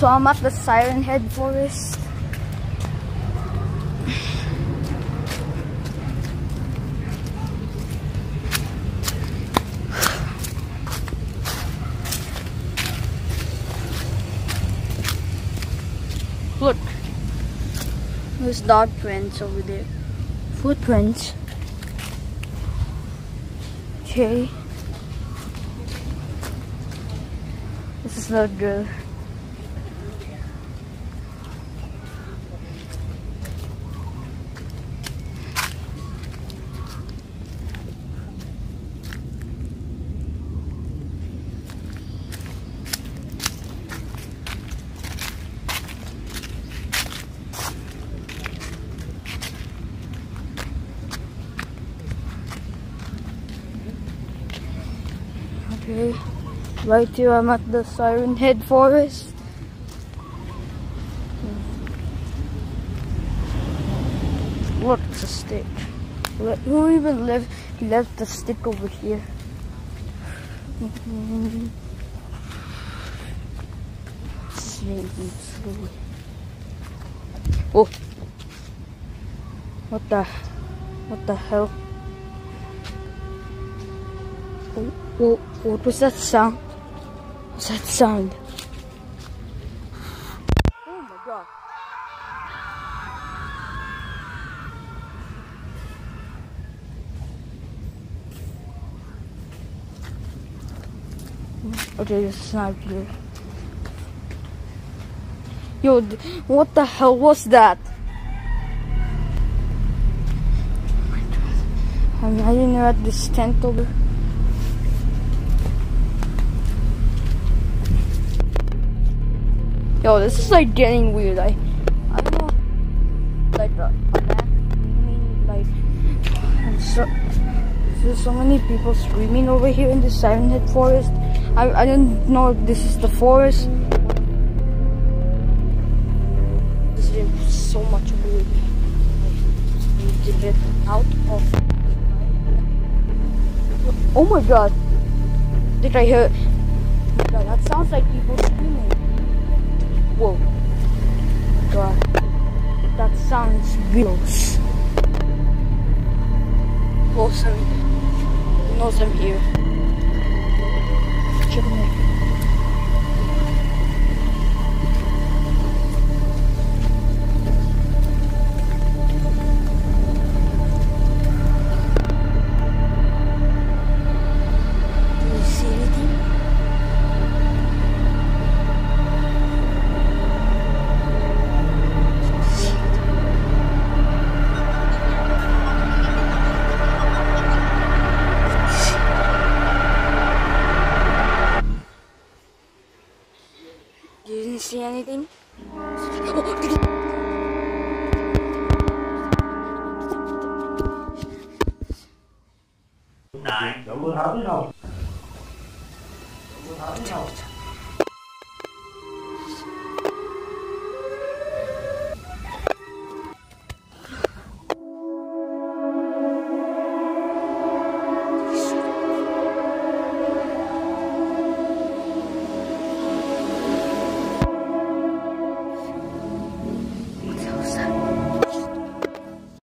So I'm at the Siren Head Forest. Look, there's dog prints over there. Footprints. Okay. This is not good. Okay, right here I'm at the Siren Head Forest. Look, it's a stick. Who even left the stick over here? Oh, what the hell? Oh, what was that sound? What's that sound? Oh my god. Okay, it's not here. Yo, what the hell was that? Oh my god. I'm hiding at this tent over. Yo, this is like getting weird. I don't know, like I mean, like, there's so many people screaming over here in the Siren Head Forest. I don't know if this is the forest. This is so much weird. I need to get out of. Oh my god! Did I hear? Oh my god, that sounds like people screaming. Whoa, god, that sounds gross. He knows I'm here. Check me. Do you see anything? You didn't see anything? Này, đổ mưa thấm không? Đổ mưa thấm không?